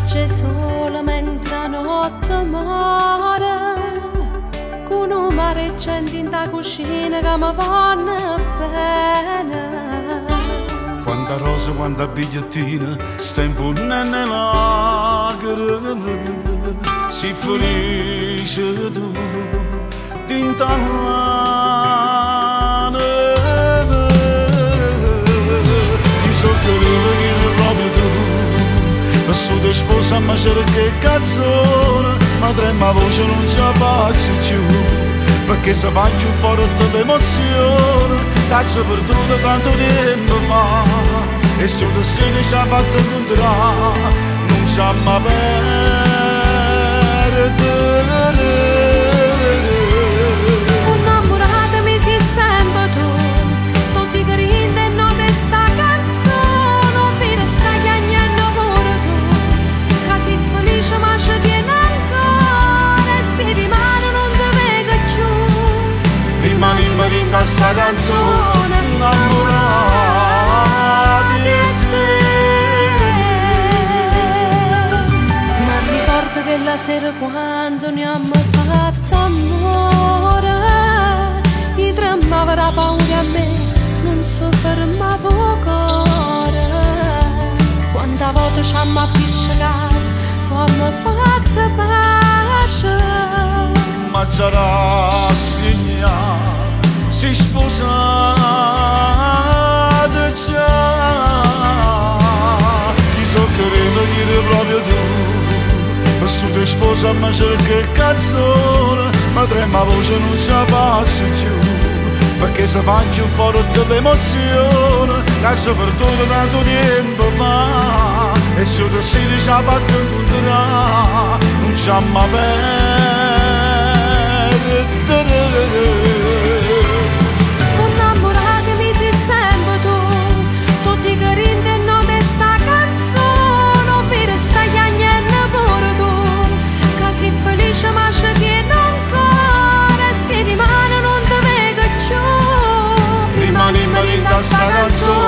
c'è sole mentre la notte muore, con un mare gente in la cucina che mi fanno bene. Quanta rosa, quanta bigliettina, stempo nelle lacrime, si felice tu, t'intanane. Io so che devi proprio tu, su te sposa ma cerca canzone, ma trema voce non ce la faccio più, perché se faccio forte l'emozione, t'ho perduto tanto tempo fa, e se tu sei ci ha fatto incontrare, non ci ha mai perdere. Innamorata mi sei sempre tu, tutti grinda e note sta canzone, fino sta chiagnando pure tu, che sei felice ma ci tieni ancora, e se rimane non ti vedo più. Rimani in sta canzone, innamorati di te. Ma ricordo che la sera quando ne abbiamo fatto amore, mi tremava la paura a me, non si fermava il cuore. Quanta volte ci abbiamo appiccicato, poi abbiamo fatto pace. Ma già rassegnato, si sposate già. Io so che devi proprio tu, su te sposa ma cerca canzone, ma trema voce non ce la faccio più, perché se faccio forte l'emozione, t'ho perduto tanto tempo fa, e se tu sei ci ha fatto incontrare, non ci ha mai perdere. Innamorata mi sei sempre tu, tutti grinda e note sta canzone, fino sta chiagnando pure tu, che sei felice ma ci tieni ancora, e se rimane non ti vedo più. Rimani in sta canzone.